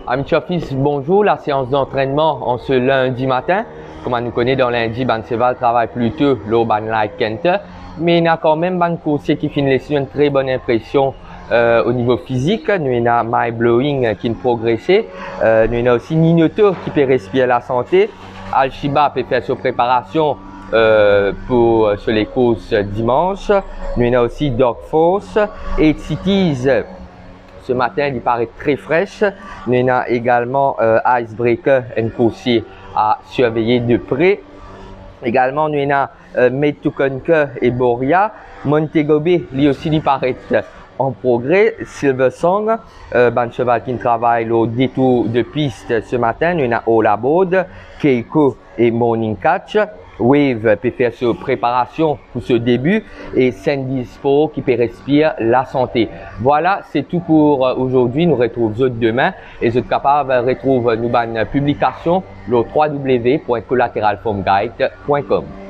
Amis Office, bonjour. La séance d'entraînement en ce lundi matin. Comme on nous connaît dans lundi, Ban Seval travaille plutôt l'Urban Like Kent. Mais il y a quand même un coursier qui finit une très bonne impression au niveau physique. Nous avons My Blowing qui a progressé. Nous avons aussi Ninoto qui peut respirer la santé. Al-Shiba peut faire sa préparation pour sur les courses dimanche. Nous avons aussi Dog Force et Cities. Ce matin, il paraît très fraîche. Nous avons également Icebreaker, un coursier à surveiller de près. Également, nous avons Made to Conquer et Boria. Montego Bay, lui aussi, il paraît en progrès. Silver Song, ban cheval qui travaille au détour de piste ce matin. Nous avons All Aboard, Keiko et Morning Catch. Wave peut faire sa préparation pour ce début et Sandy Sport qui peut respirer la santé. Voilà, c'est tout pour aujourd'hui. Nous retrouvons demain et vous êtes capable de retrouver nos publications sur www.collateralformguide.com.